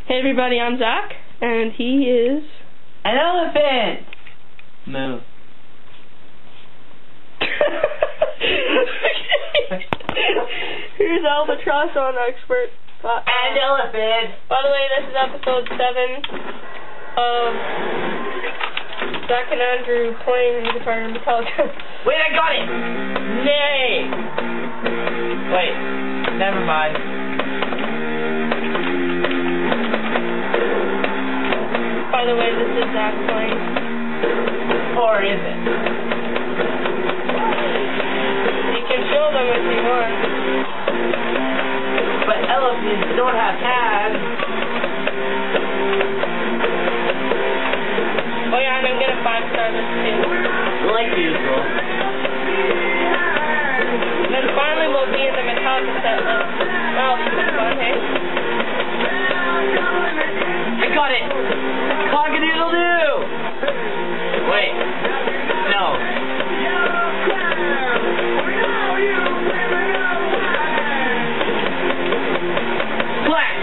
Hey everybody, I'm Zach, and he is... an elephant! Moo. Here's Albatross on Expert. And elephant! By the way, this is episode 7 of Zach and Andrew playing Guitar Hero Metallica. Wait, I got it! Nay! Wait, never mind. By the way, this is Zach playing. Or is it? You can show them if you want. But elephants don't have hands. Oh yeah, and I'm gonna 5-star this too. Like usual. And then finally we'll be in the Metallica set list. That'll be some fun, hey? I got it! Cock-a-doodle-doo! Wait. No. Flash!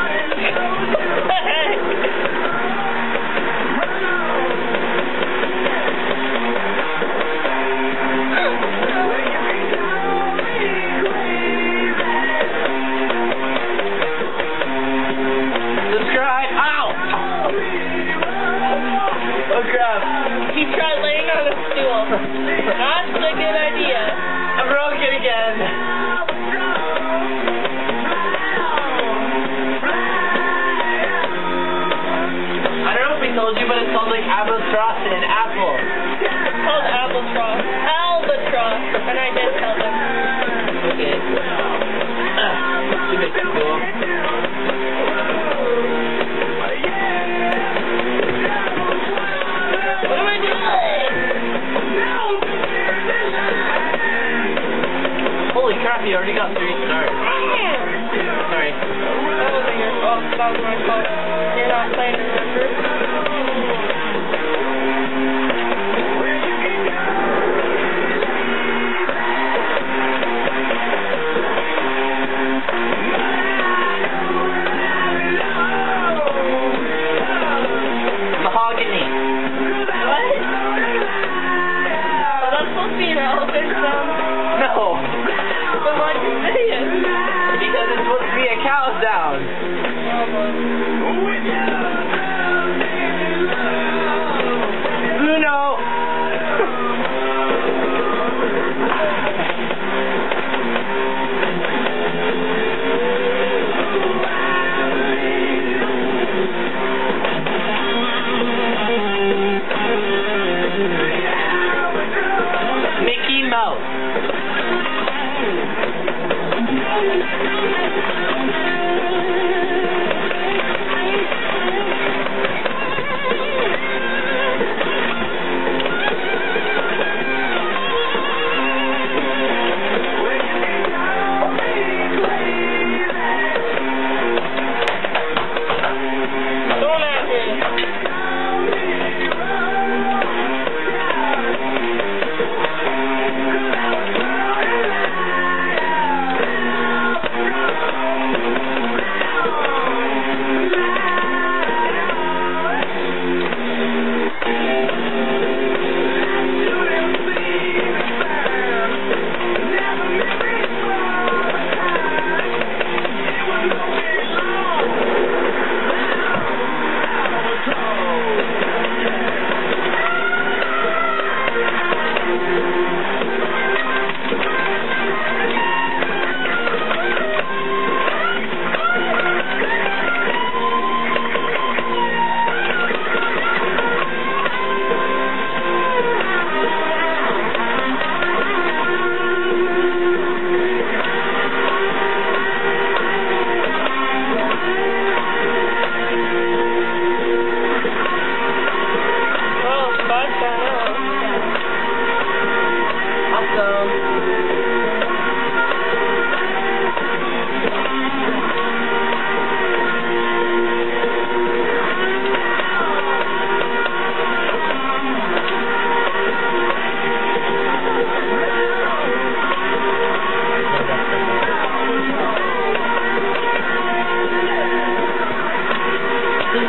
Subscribe! Ow! Oh crap. He tried laying on a stool. That's a good idea. I broke it again. I don't know if we told you, but it sounds like Albatross and apple. It's called Albatross. Albatross. And I did tell them. Okay. Keep it cool. What am I doing? Holy crap, you already got 3 stars. Sorry. That wasn't your fault. That was my fault. You're not playing, remember? Mahogany. What? Oh, that's supposed to be an elephant sound. No. But why'd you say it? Because it's supposed to be a cow sound. Uno. Mickey Mouse.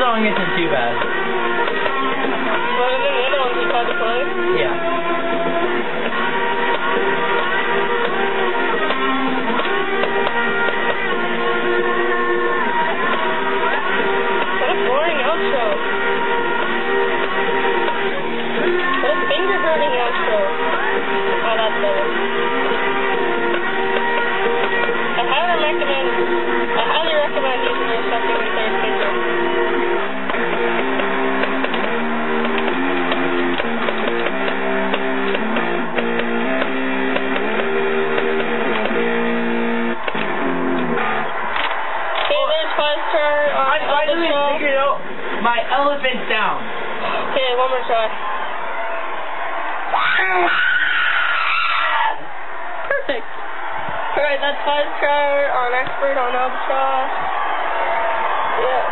song isn't too bad. One of the other ones you tried to play? Yeah. What a boring outro. What a finger-hurting outro. Oh, that's better. I highly recommend using your second and third finger. Okay, there's 5-star on I finally Albatross. figured out my elephant sound. Okay, one more try. Perfect. Alright, that's 5-star on Expert on Albatross. Yeah.